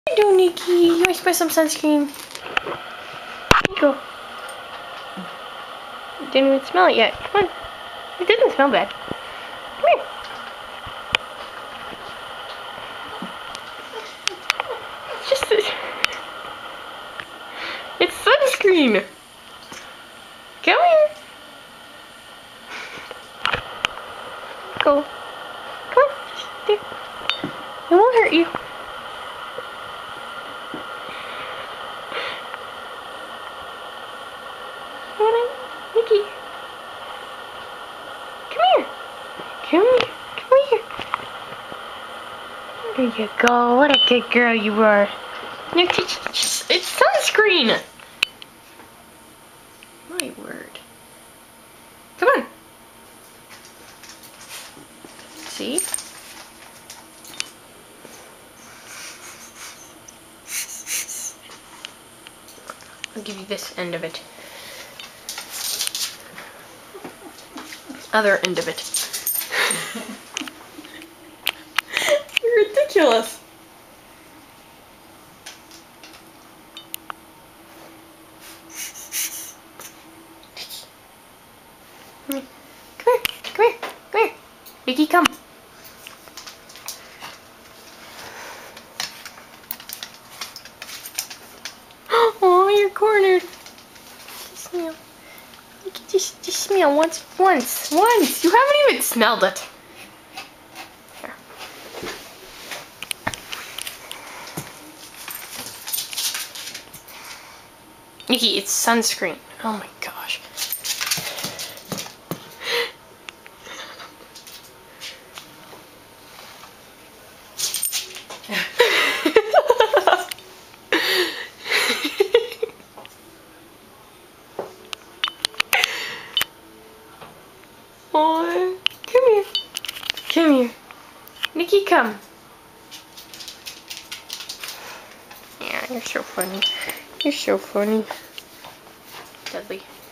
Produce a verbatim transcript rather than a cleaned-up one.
What are you doing, Nikki? You want to spray some sunscreen? Here you go. Didn't even smell it yet. Come on. It doesn't smell bad. Come here. It's just this. It's sunscreen. Come here. Go. Come on. Just there. It won't hurt you. Come on, Nikki. Come here. Come here. Come here. There you go. What a good girl you are. Nikki, it's sunscreen. My word. Come on. See? I'll give you this end of it. Other end of it. You're ridiculous. Come here. Come here. Come here. Come here. Nikki, come. Oh, you're cornered. Just smell. Nikki, just, just smell once, once, once. You haven't even smelled it. Here. Nikki, it's sunscreen. Oh my gosh. Oh, come here. Come here. Nikki, come. Yeah, you're so funny. You're so funny. Dudley.